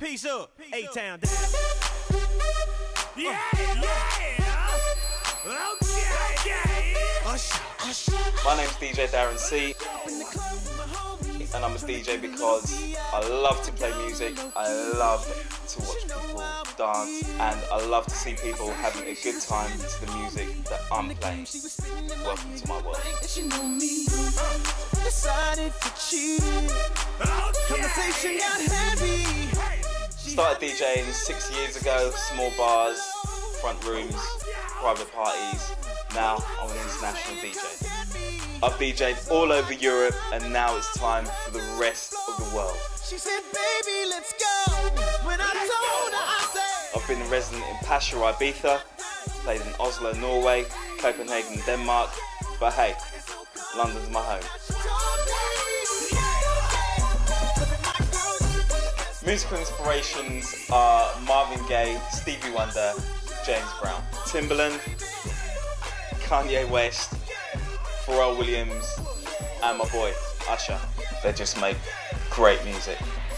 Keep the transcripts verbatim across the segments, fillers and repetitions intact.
Peace up, A-Town down. Yeah, yeah. Okay, yeah. My name's D J Darren C, and I'm a D J because I love to play music, I love to watch people dance, and I love to see people having a good time to the music that I'm playing. Welcome to my world. Started DJing six years ago, small bars, front rooms, private parties. Now I'm an international D J. I've D J'd all over Europe, and now it's time for the rest of the world. She said, baby, let's go. When I told her, I said, I've been a resident in Pasha, Ibiza, played in Oslo, Norway, Copenhagen, Denmark, but hey, London's my home. Musical inspirations are Marvin Gaye, Stevie Wonder, James Brown, Timbaland, Kanye West, Pharrell Williams, and my boy, Usher. They just make great music.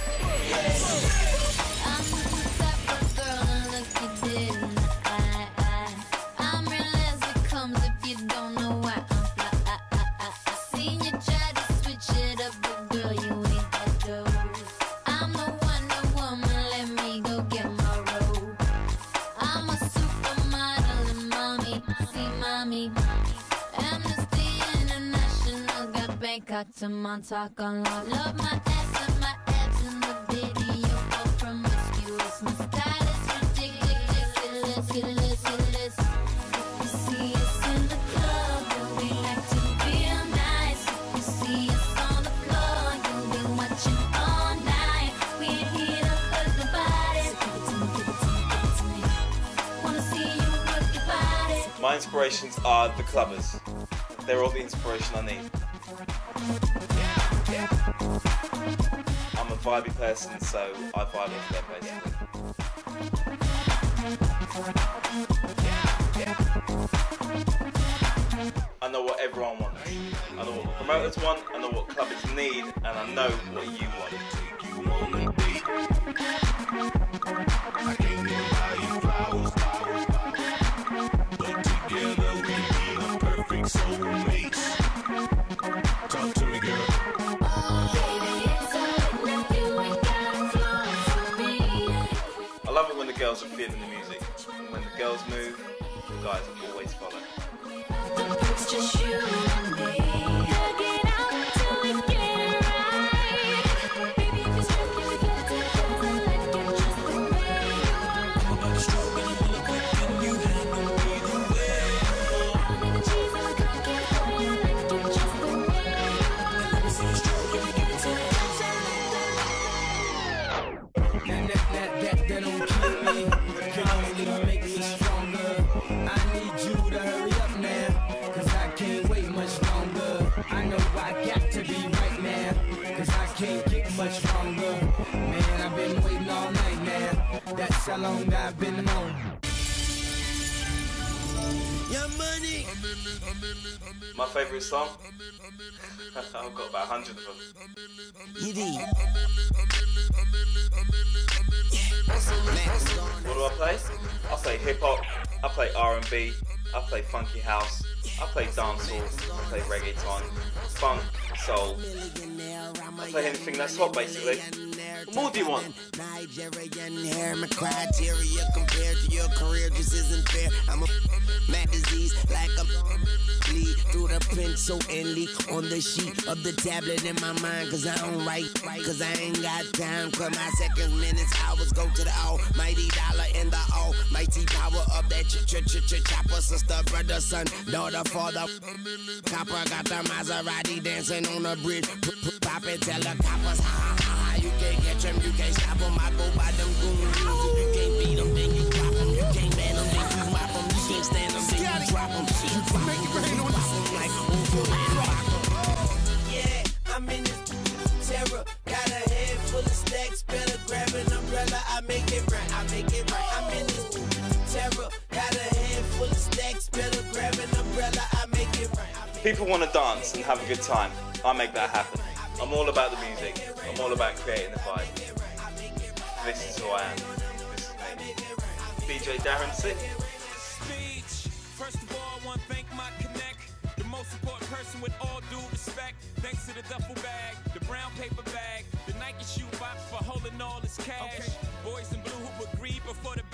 To Montauk on love, love my ass and my abs in the video. Go promiscuous, my style is ridiculous, ridiculous, ridiculous. You see us in the club, but we like to feel nice. You see us on the floor, you'll be watching all night. We ain't here to hurt nobody. Give it to me, give it to me, give it to me. Wanna see you work your body. My inspirations are the clubbers. They're all the inspiration I need. I'm a vibey person, so I vibe with them basically. I know what everyone wants. I know what promoters want, I know what clubbers need, and I know what you want. I can't even buy you flowers, but together we be the perfect soulmates. Talk to me, girl. I love it when the girls are feeling the music. When the girls move, the guys always follow. It's just you and me. Hug it out till we get it right. Baby, if it's broken, we gotta take it and let it just the way you are. Nobody stroking a little quick and you handle me the way. I need the cheese and the cocky for you, like it just the way you are. Let me see you stroke it, give it to me. that, that, that, that don't keep me, can only make me stronger. I need you to hurry up now, cause I can't wait much longer. I know I got to be right now, cause I can't get much longer. Man, I've been waiting all night now, that's how long I've been on. Your money. My favourite song? I've got about a hundred of them. You did. What do I play? I play hip hop, I play R and B, I play funky house, I play dancehall, I play reggaeton, funk, soul. I play anything that's hot basically. What more do you want? Nigerian hair, my criteria compared to your career just isn't fair. I'm a mad disease like a bleed through the pencil and leak on the sheet of the tablet in my mind. Cause I don't write, cause I ain't got time. Cause my seconds, minutes, hours go to the almighty dollar and the almighty power of that ch ch ch ch chopper. Sister, brother, son, daughter, father. Copper got the Maserati dancing on the bridge. Pop it, tell the coppers, ha ha ha. You can't catch them, you can't stop them. I go by them goon rules. If you can't beat them, then you drop them. You can't ban them, then you mop them. You can't stand them, then you drop them. You drop them, you pop them like yeah, I'm in this terror. Got a head full of stacks. Better grab an umbrella. I make it right, I make it right. I'm in this terror. Got a head full of stacks. Better grab an umbrella. I make it right. People want to dance and have a good time. I make that happen. I'm all about the music. I'm all about creating the vibe. This is who I am. This is me, D J Darren C. Speech. First of all, I want to thank my connect, the most important person with all due respect. Thanks to the duffel bag, the brown paper bag, the Nike shoe box for holding all this cash. Okay. Boys in blue who agreed before the